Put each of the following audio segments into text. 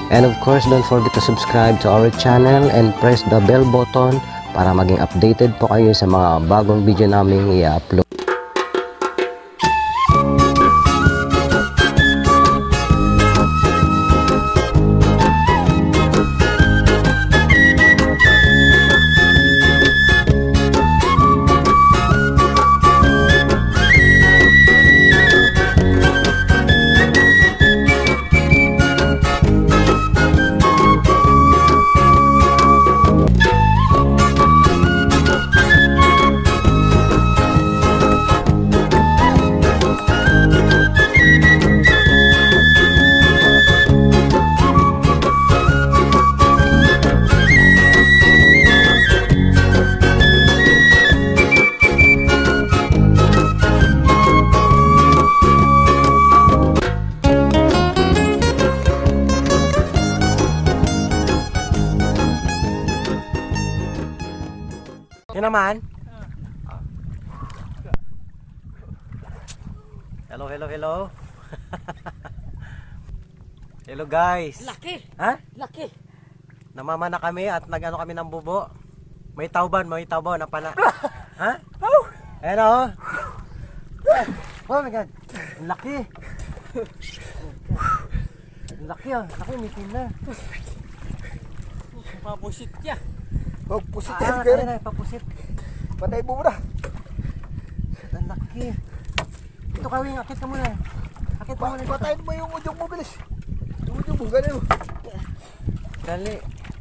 And of course, don't forget to subscribe to our channel and press the bell button para maging updated po kayo sa mga bagong video namin i-upload. Yun naman. Hello, hello, hello. Hello guys. Laki. Ha? Laki. Namamana kami at nag-ano kami ng bubo. May tauban na pana. Ha? Ayan o. Oh my god. Ang laki. Ang laki ah. Laki, mitin na. Papusit niya. Pusit yan, Gary. Ayan na, papusit. Patay mo muna. Ang laki. Ito kawing, akit ka muna. Akit ka muna. Patayin mo yung udyong mo, bilis. Yung udyong mo, ganun mo. Dali.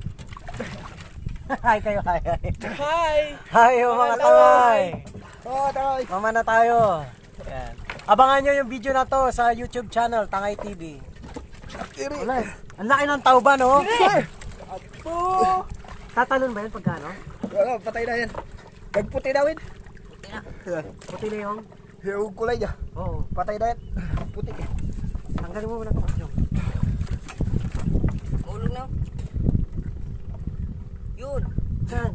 Hi kayo, hi. Hi. Hi mga tangay. Tangay. Mama na tayo. Ayan. Abangan nyo yung video na to sa YouTube channel, Tangay TV. Wala. Ang laki ng tauban, oh. Apo. Tatalon ba yan pagkano? Wala, patay na yan. Nagputi na, Win. Puti na yung? Yung kulay niya. Oo. Patay na yan. Puti. Tanggalin mo muna ito kasi yung. Ulong na. Yun. Saan?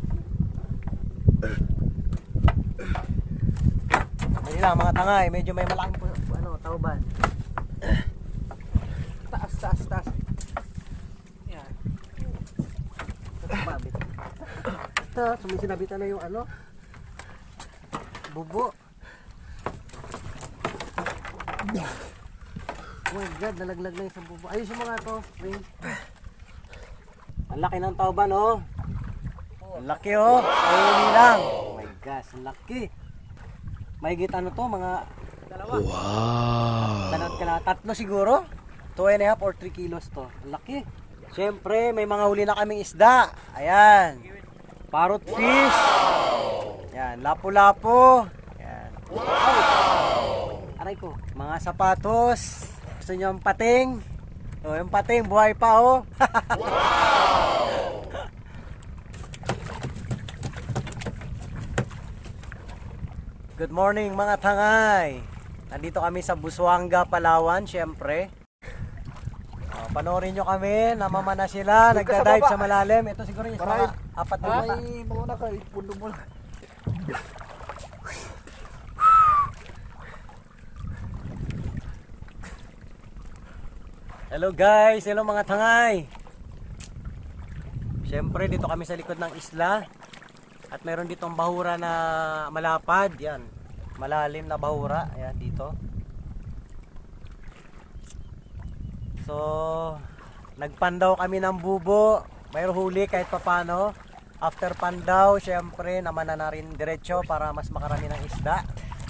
Dali lang mga tangay, medyo may malaking tauban. Taas. Yan. Babit. Ito, sumisinabitan na yung bubo. Oh my god, nalaglag na yung isang bubo. Ayusin mo nga ito, Ring. Ang laki ng tauban, oh. Ang laki, oh. Ayun lang. Oh my gosh, ang laki. Mahigit to, mga dalawa. Wow. Tatlo siguro. 2.5 or 3 kilos to. Ang laki. Siyempre, may mga huli na kaming isda. Ayan. Parrot fish. Ayan, lapu-lapu. Ayan. Aray ko, mga sapatos. Gusto nyo yung pating? O, yung pating, buhay pa, oh. Good morning mga tangay. Nandito kami sa Busuanga, Palawan, siyempre. Panoorin nyo kami, namamana sila, nagda-dive sa malalim. Ito siguro yung mga 4 na bata. May mga ka, ipundo mo lang. Hello guys, hello mga tangay. Siyempre dito kami sa likod ng isla. At meron ditong bahura na malapad. Yan, malalim na bahura. Ayan, dito. So, nagpandaw kami ng bubo. Mayroong huli kahit papano. After pandaw, syempre, naman na rin diretso para mas makarami ng isda.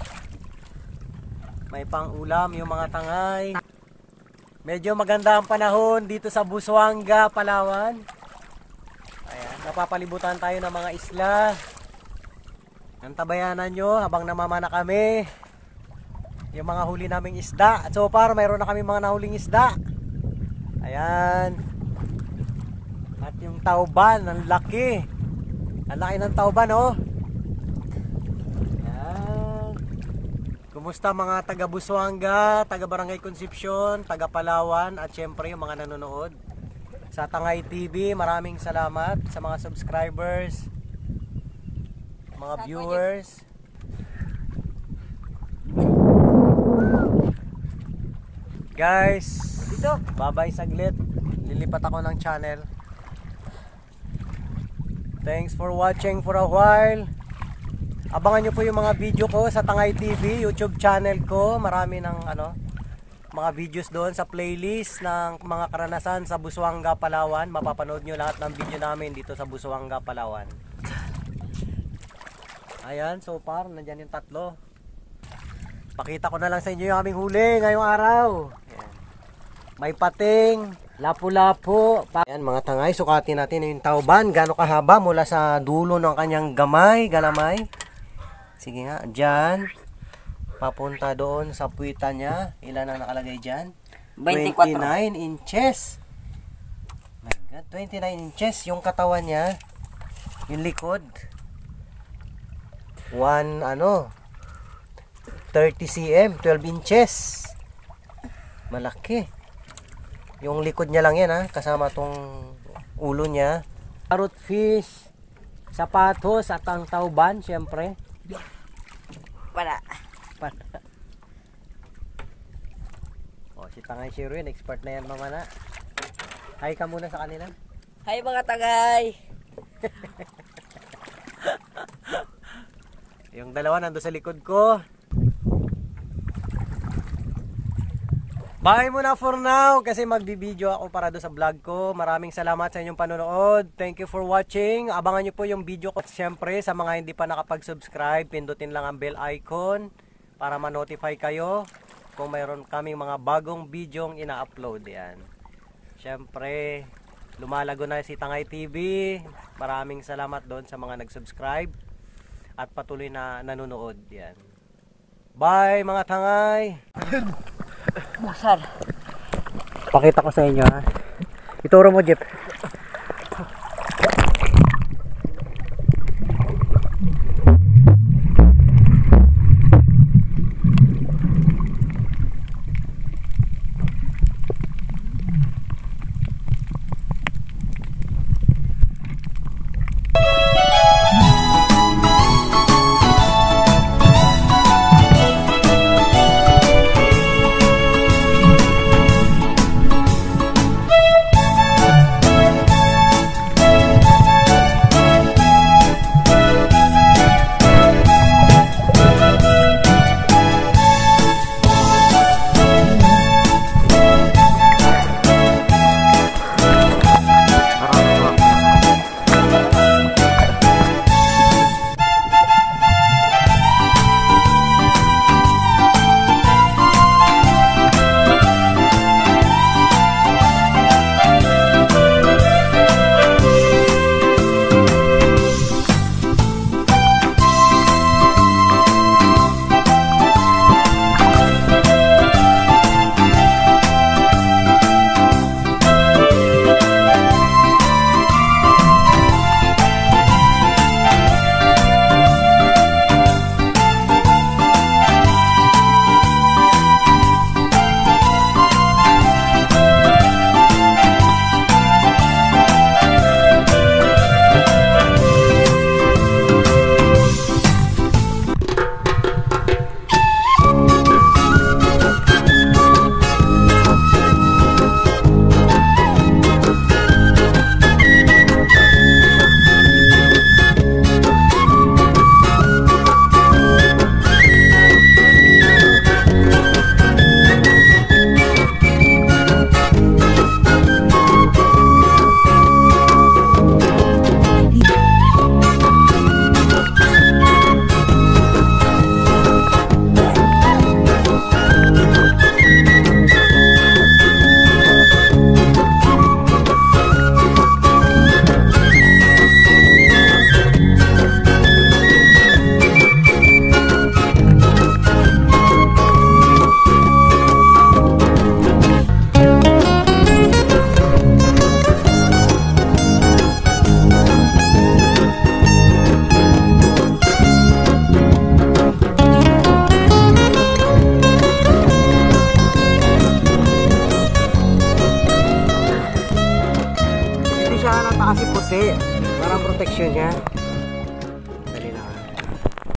May pang-ulam yung mga tangay. Medyo maganda ang panahon dito sa Busuanga, Palawan. Ayan, napapalibutan tayo ng mga isla. Nantabayanan nyo habang namamana kami. Yung mga huli naming isda. At so far, mayroon na kami mga nahuling isda. Ayan. At yung tauban, ang laki. Ang laki ng tauban, oh. Ayan. Kumusta mga taga Busuanga, taga Barangay Concepcion, taga Palawan, at syempre yung mga nanonood sa Tangay TV. Maraming salamat sa mga subscribers, mga viewers. Guys, bye-bye saglit. Lilipat ako ng channel. Thanks for watching for a while. Abangan nyo po yung mga video ko sa Tangay TV, YouTube channel ko. Marami ng mga videos doon sa playlist ng mga karanasan sa Busuanga, Palawan. Mapapanood nyo lahat ng video namin dito sa Busuanga, Palawan. Ayan, so far, nandyan yung tatlo. Pakita ko na lang sa inyo yung aming huli ngayong araw. Ayan. May pating, lapu-lapu. Ayan mga tangay, sukatin natin yung tauban. Gano'ng kahaba mula sa dulo ng kanyang galamay. Sige nga, dyan. Papunta doon sa puwita niya. Ilan ang nakalagay dyan? 24. 29 inches. My God, 29 inches yung katawan niya. Yung likod. 30 cm, 12 inches. Malaki. Yung likod niya lang yan kasama tong ulo niya. Parrot fish, sapatos at ang tauban, syempre. Wala. Si Tangay Sherwin, expert na yan mga na. Hi ka muna sa kanila. Hi mga tagay. Yung dalawa nando sa likod ko. Bye muna for now kasi magbibideo ako para do sa vlog ko. Maraming salamat sa inyong panonood. Thank you for watching. Abangan nyo po yung video ko. Siyempre sa mga hindi pa nakapag-subscribe, pindutin lang ang bell icon para ma-notify kayo kung mayroon kaming mga bagong videong ina-upload yan. Siyempre, lumalago na si Tangay TV. Maraming salamat doon sa mga nag-subscribe at patuloy na nanonood yan. Bye mga tangay! Basar. Pakita ko sa inyo Ituro mo, Jeff. Kasi puti, parang protection niya.